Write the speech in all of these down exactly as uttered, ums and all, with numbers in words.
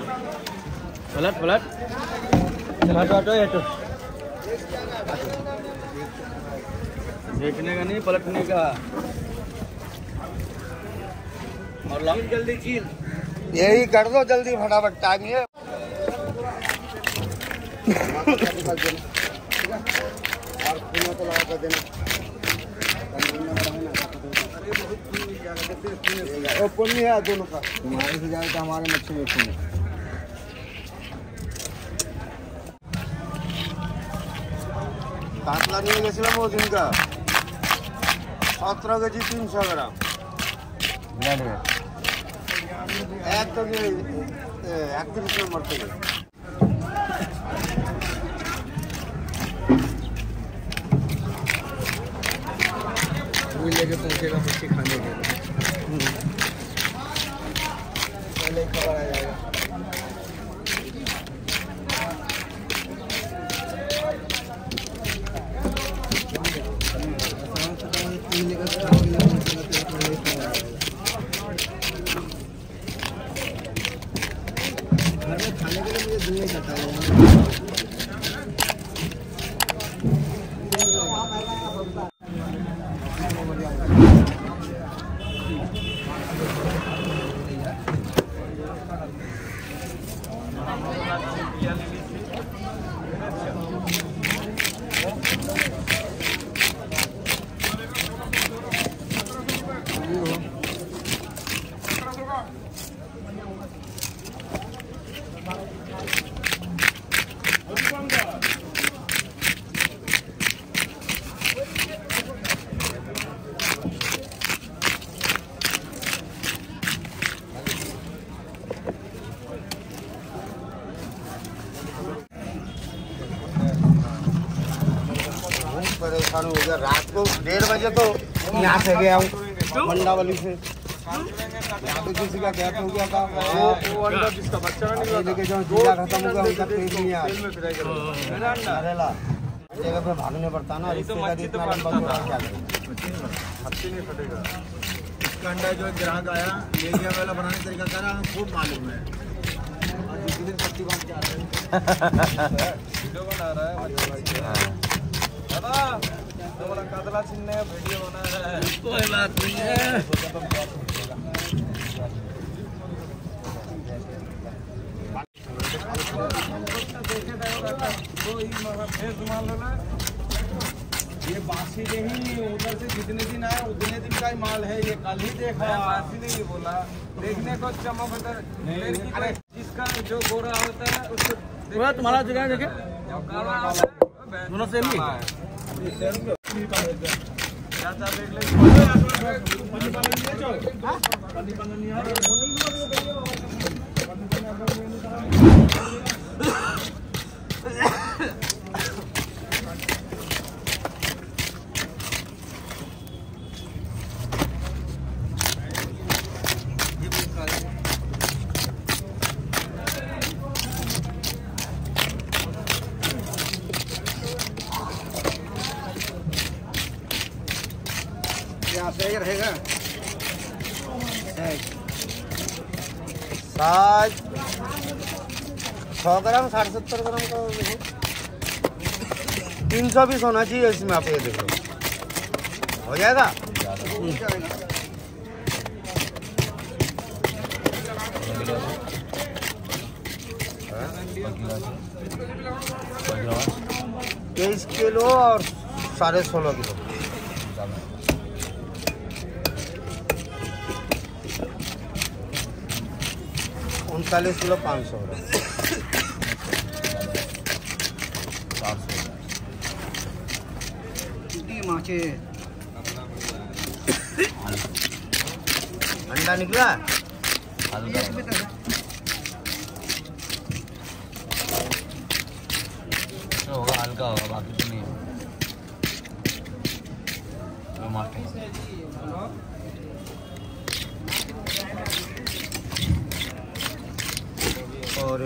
पलट पलट देखने का नहीं, पलटने का। और लाओ जल्दी चील, यही कर दो जल्दी फटाफट, टाइम ये। ओपन नहीं है दोनों का, तुम्हारे से जाए तो हमारे मच्छी में ओपन है। कातला নিয়ে গেছিলাম ও দিনকা সতেরো কেজি তিনশো গ্রাম একদম একত্রিশ নম্বর থেকে। लेके पहुंचेगा मच्छी खाने के लिए, पहले ही खबर आ जाएगा। घर में खाने के लिए मुझे दिल नहीं करता है। परेशान हो गया। रात को डेढ़ बजे तो यहाँ से गया हूँ मंडावली से, यहाँ पे किसी का गैप हो गया था, वो वो अंडा जिसका बच्चा नहीं लेके जाऊँ, जीरा खत्म हो गया, उनका पेट नहीं आया, जगह पे भागने पड़ता ना, रिश्तेदारी इतना लंबा तो क्या करें, हफ्ते नहीं फटेगा। इसका अंडा जो ग्राहक आया ले गया, वाला बनाने तरीका कर रहा है, खूब मालूम है, और दूसरे दिन सब्जी बांध के आ रहे हैं, वीडियो बना रहा है दादा, तो वाला कातला छिन्ने वीडियो बना रहा है, कोई बात नहीं है। ये बासी नहीं, उधर से जितने दिन आया उतने दिन का ही माल है, ये कल ही देखा, बासी नहीं बोला, देखने को चमक जिसका जो गोरा होता है उसको तुम्हारा जगह देखे दोनों सेम ही सही रहेगा। साठ सौ ग्राम साठ सत्तर ग्राम का तीन सौ बीस होना चाहिए इसमें, आप ये देखो हो जाएगा। तेईस किलो और साढ़े सोलह किलो, उनतालीस किलो पाँच सौ ग्राम, माचे अंडा निकला होगा, हल्का होगा, बाकी तो नहीं और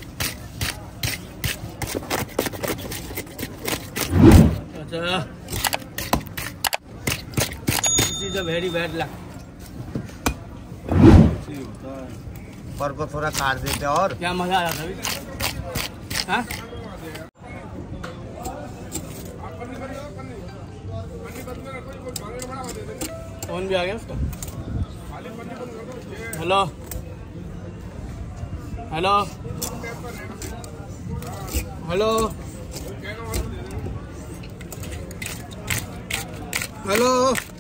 अच्छा is a very bad luck. पर को थोड़ा काट देते और क्या मजा आ जाता अभी। हाँ फोन भी आ गया उसका। Hello hello hello hello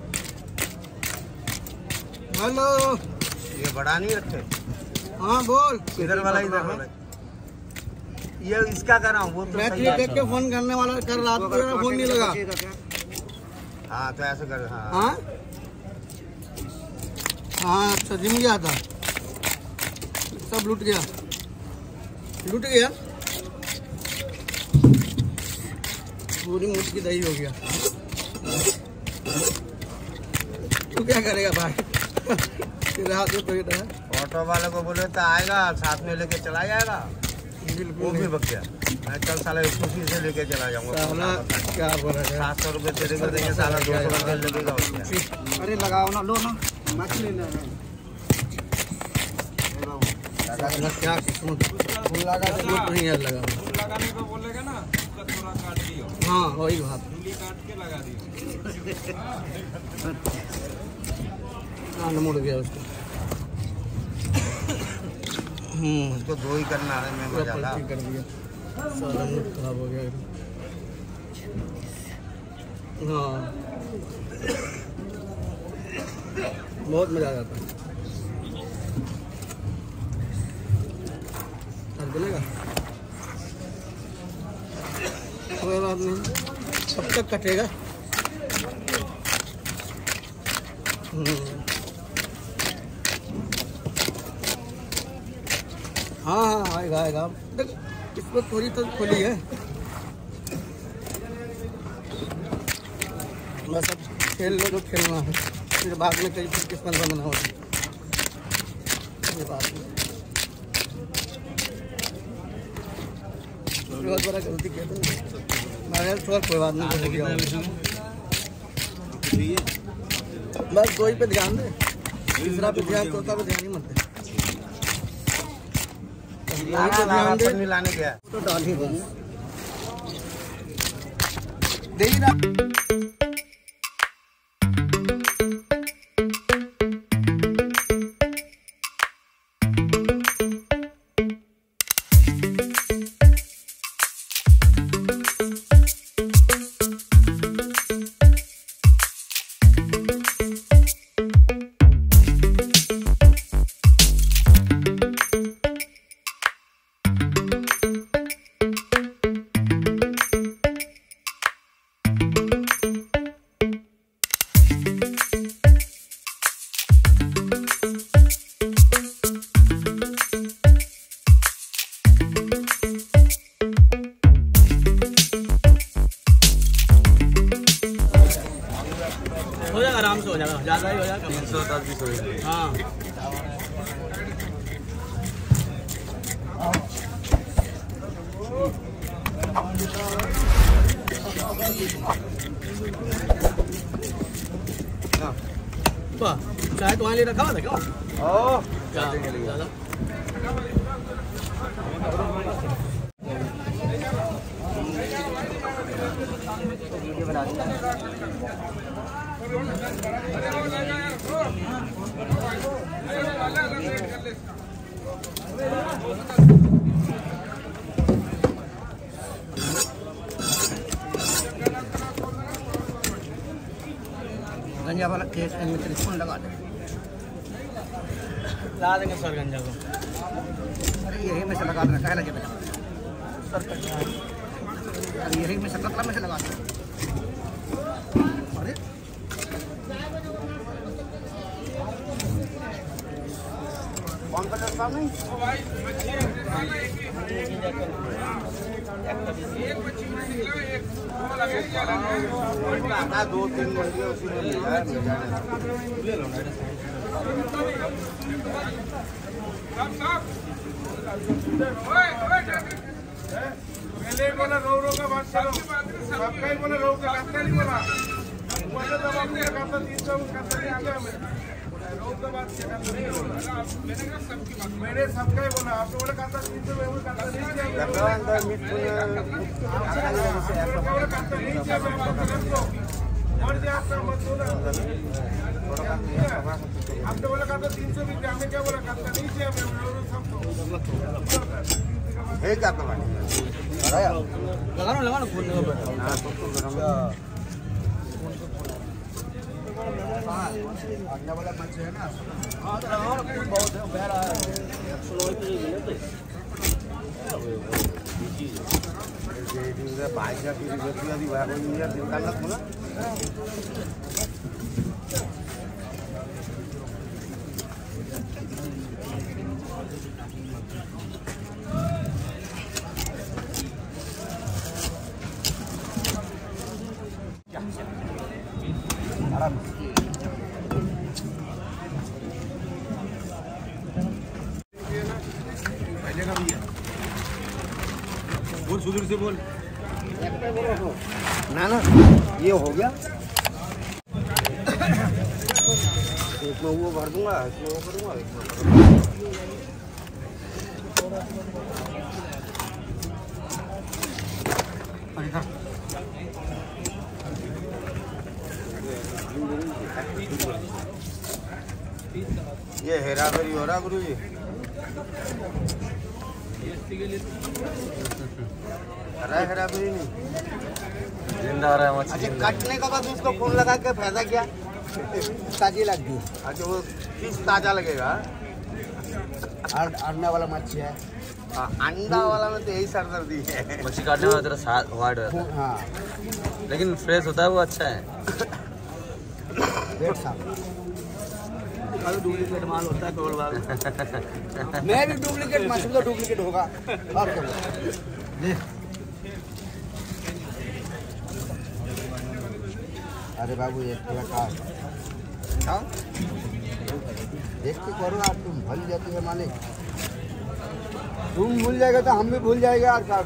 hello. ये बड़ा नहीं रखे। हाँ बोल। इधर वाला इधर वाला ये इसका कर रहा हूँ वो तो मैं सही क्लिक है। देख के फोन करने वाला कर रहा था, तेरा फोन नहीं लगा। हाँ तो ऐसे कर हाँ हाँ हाँ अच्छा जिम गया था, सब लूट गया लूट गया पूरी मुठ की दही हो गया। तू क्या करेगा भाई? तेरे हाथ में पेट है। ऑटो वाले को बोले तो आएगा साथ में लेके चला जाएगा। वो बिल्कुल भी नहीं। बच गया। मैं कल साला खुशी से लेके चला जाऊंगा। साला क्या बोला है? सात सौ रुपये तेरे को देंगे साला दो सौ रुपये लगेगा उसमें। अरे लगाओ ना, लो ना मछली लेना है। क्या किस्मत फूल लगा के लूट नहीं है लगा। लगाने को बोलेगा ना उसका थोड़ा काट दियो। हाँ वही बात। उंगली काट के लगा दियो। कान मुड़ गया उसको। हम्म उसको दो ही करना है मैं पूरा मजा था। पलटी कर दिया, सारा मूड खराब हो गया एकदम। हाँ बहुत मजा आ जाता है। सर बनेगा कोई बात नहीं, कब तक कटेगा। हम्म हाँ हाँ आएगा आएगा। देख इसको थोड़ी तो खोली है, बस अब खेल लो जो खेलना है, फिर बाद में कहीं फिर किस्मत बनना होगा। ये बात नहीं, बहुत बड़ा गलती कहते हैं। मैं छोड़ कोई बात नहीं, हो गया। बस दो ही पे ध्यान दे, तीसरा पे ध्यान, चौथा पे ध्यान ही मत दे। लाना लाना पर मिलाने गया तो डाल ही बस दे ही ना। हो जाएगा, आराम से हो जाएगा, ज़्यादा ही हो जाएगा। तीन सौ दस बीस हो गया। हाँ चाय तो वहाँ ले रखा हुआ था क्या? ओह ज़्यादा गंजा वाला केस में त्रिकोण लगा दे, ला देंगे सर गंजा को। अरे यही में से लगा देना, कह लगे सर कट, अरे यही में से कतला में से लगा दे। अरे कौन सा चलता नहीं दो तीन मंडी उसी में लिया है मिल जाने। पहले बोला रो रो का बात करो, सबका ही बोला रो का रास्ता नहीं बोला। मैंने सबका ही बोला, आपने बोला कहता तीन सौ में कहता आपने बोला कहता तीन सौ बीस में क्या बोला कहता नहीं चाहिए लगाना लगाना फोन आने वाला मंच है ना। हाँ तो और बहुत है बह रहा है स्लो ही मिले तो ये दिन भाई का की गति आदि भाग में यार दिन का लग बोला बोल सुधीर से बोल ना ना ये हो गया एक में वो भर दूंगा इसमें वो करूंगा ये हेरा फेरी हो रहा गुरु जी। हेरा फेरी नहीं जिंदा रहा है। अच्छा कटने के बाद उसको खून लगा के फायदा क्या? ताजी लग गई। अच्छा वो किस ताजा लगेगा? अंडा वाला मच्छी है। हाँ, अंडा वाला में तो यही सरदर्दी है। मच्छी काटने में तेरा साथ वार्ड है हाँ लेकिन फ्रेश होता है वो अच्छा है। पेट साफ डुप्लीकेट माल होता है करोड़ बार मैं भी डुप्लीकेट मछली तो डुप्लीकेट होगा और क्या ले। अरे बाबू एक थोड़ा का देख के करो आप तुम भूल जाती है मालिक तुम भूल जाएगा तो हम भी भूल जाएगा यार का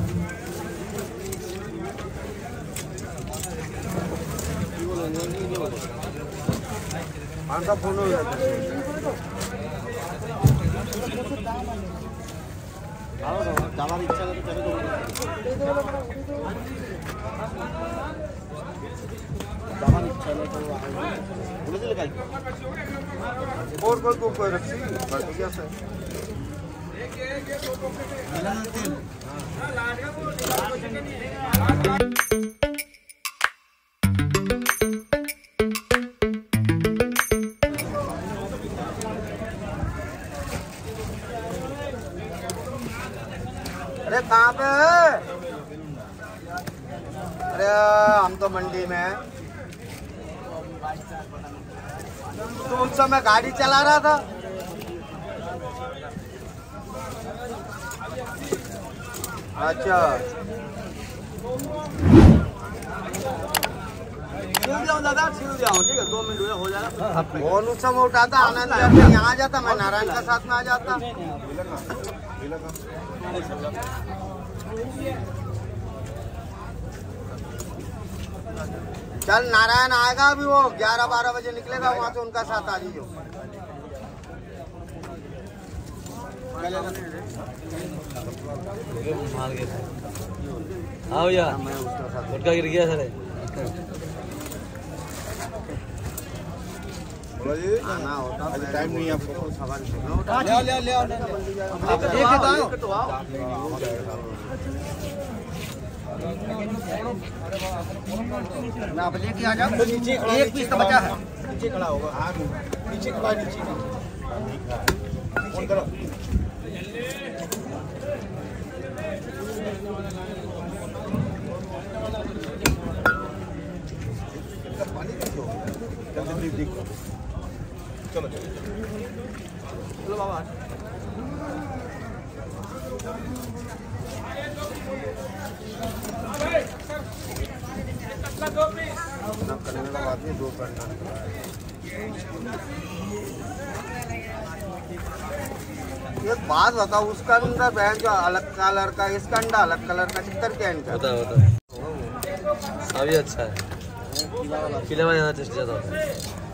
कौन सा फोन हो जाता है? हमारी इच्छा है तो चले तो हमारी इच्छा है तो बोले तो लगाई और कोई को कोई रखी बाकी क्या सर अरे कहाँ पे है? अरे हम तो मंडी में हैं। तो उस समय गाड़ी चला रहा था। अच्छा छिल जाऊँ दादा छिल जाऊँ ठीक है दो मिनट में हो जाएगा। फोन उस समय उठाता आनंद यहाँ आ जाता मैं नारायण के साथ में आ जाता। चल नारायण आएगा अभी वो ग्यारह बारह बजे निकलेगा वहाँ से उनका साथ आ जाइयो। हाँ भैया गुटका गिर गया सर आना होता टाइम नहीं आपको सवाल ले ले ले आप लेके आ जाओ एक पीस तो बचा है नीचे खड़ा होगा हाँ नीचे खड़ा नीचे फोन करो चलो चलो बाबा करने का बात नहीं दो करना एक बात बताओ उसका अंडा बहन जो अलग कलर का इसका अंडा अलग कलर का चित्तर क्या इनका होता होता सभी अच्छा है खिला हुआ ज़्यादा टेस्ट ज़्यादा होता है।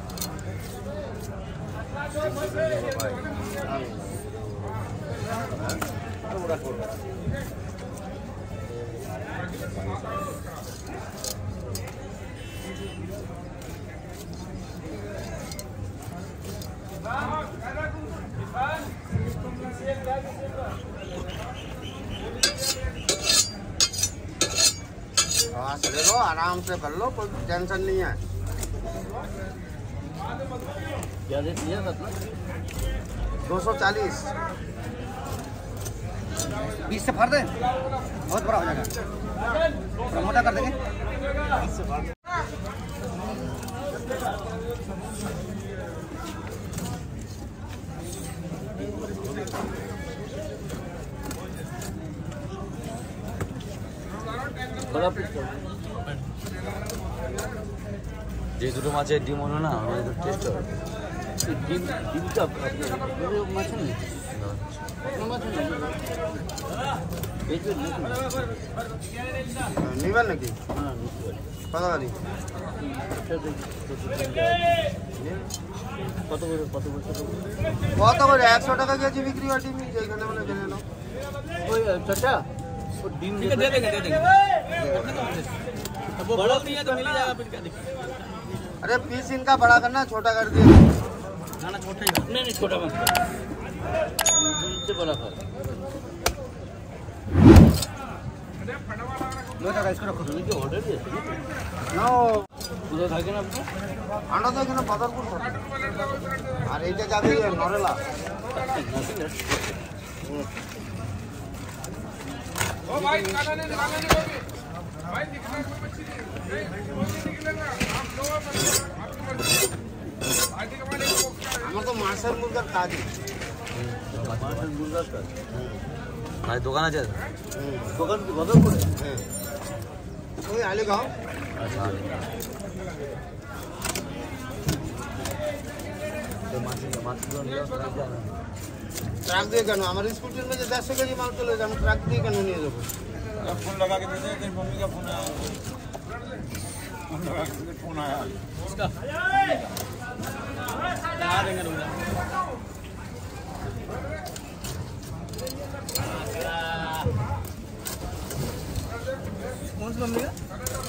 ले लो, आराम से कर लो, कोई टेंशन नहीं है। क्या रेट दिया था? दो सौ चालीस। बीस से फाड़ दे, बहुत बड़ा हो जाएगा। थोड़ा मोटा कर देंगे। बड़ा पीस যে দুটো মাছের ডিম হলো না আমাদের টেস্ট হবে। ডিম ডিমটা মাছ নেই নিবেন নাকি? হ্যাঁ কত গাড়ি কত করে কত কত করে একশো টাকা কেজি বিক্রি হয় ডিম যেখানে মানে কিনে নাও। ওই চাচা ডিম दे देंगे दे देंगे वो बड़ा नहीं है तो मिल जाएगा फिर क्या दिक्कत। अरे पीस इनका बड़ा करना छोटा कर दिया ना ना छोटा ही नहीं नहीं छोटा मत इससे बड़ा कर लो जाएगा इसको रखो इनके ऑर्डर दिए नो उधर থাকে না আপনি আন্ডা তো এখানে বাজারপুর থাকে আর এইটা যাবে নরেলা ओ भाई खाना नहीं खाना नहीं होगी भाई दिखना कोई मच्छी नहीं वो नहीं निकलेगा आप लो आपकी मर्जी पार्टी के मालिक को আমার তো মাছের মুরগার কাজই মাছের মুরগার কাজ ভাই দোকান আছে দোকান কি বদল করে হ্যাঁ ওই আলীগাঁও আচ্ছা আলীগাঁও তো মাছের মাছগুলো নিয়ে আসা যায় না ट्रक দিয়ে কেন আমার স্কুটির মধ্যে দেড়শো কেজি মাল চলে যায় আমি ট্রাক দিয়ে কেন নিয়ে যাবো फोन लगा के दे दे तेरी मम्मी का फोन आया फोन लगा के फोन आया उसका आ देंगे रुक कौन सी मम्मी का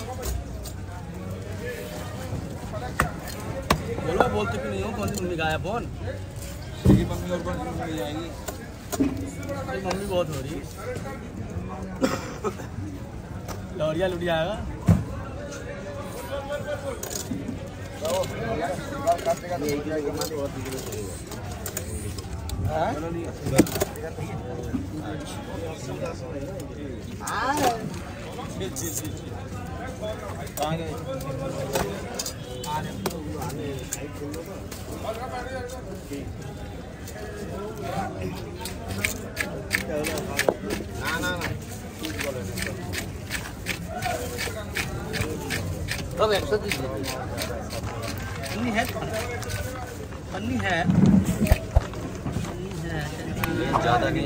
बोलो बोलते क्यों नहीं हो कौन सी मम्मी का आया फोन तेरी मम्मी और कौन सी मम्मी जाएगी तेरी मम्मी बहुत हो रही लौरिया लुट जाएगा না না না सब एक सौ तीस पन्नी है पन्नी है ज़्यादा नहीं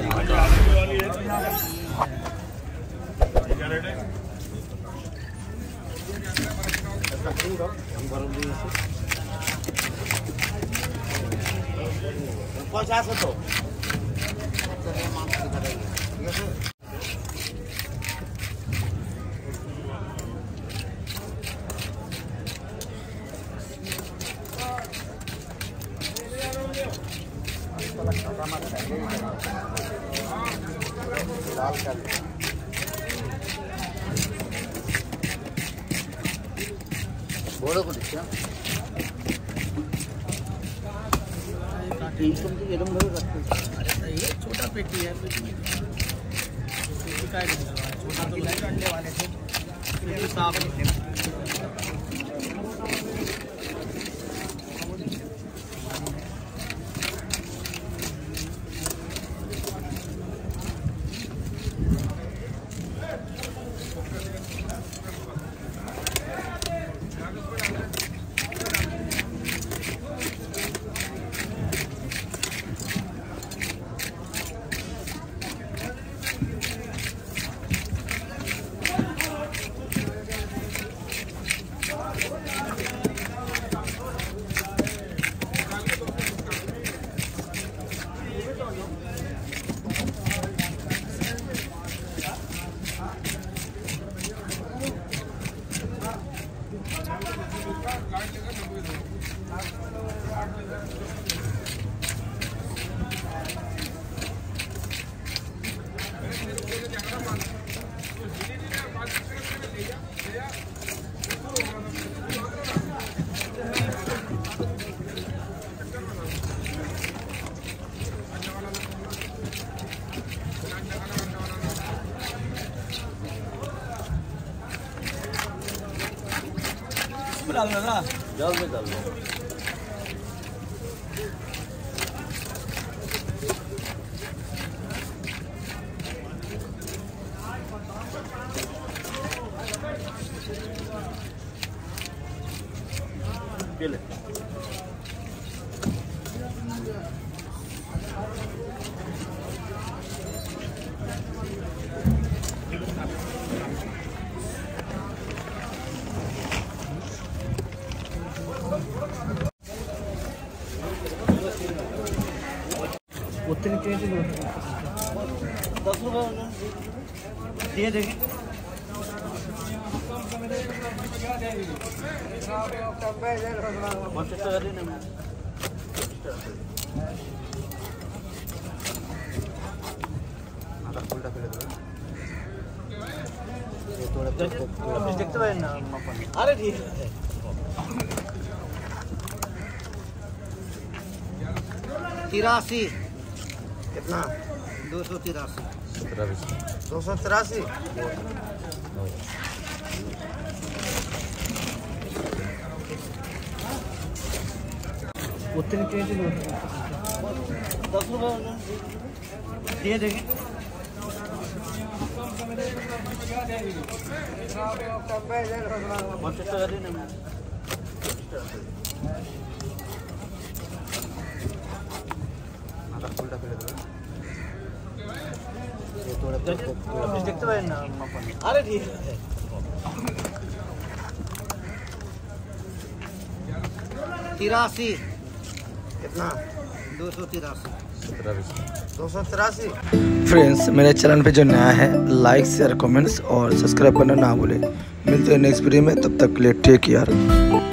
पचास तो लाल कर बोलो को देखिए तीन सौ की एकदम बड़ी रखते ये छोटा पेटी है पेटी का छोटा तो अंडे वाले थे पेटी साफ है डाल ना डाल में डाल केले उतनी तेज दस रुपये दिए देंगे पचास टका देना देखते भाई ना अरे ठीक है तिरासी कितना दो सौ तिरासी दो सौ तिरासी उतनी तेज दस रुपये दिए देंगे पचास टका देना देखते भाई ना अरे ठीक है तिरासी कितना दो सौ तिरासी दो सौ तिरासी। फ्रेंड्स मेरे चैनल पे जो नया है लाइक शेयर कमेंट्स और सब्सक्राइब करना ना भूलें। मिलते हैं नेक्स्ट वीडियो में, तब तक के लिए टेक केयर।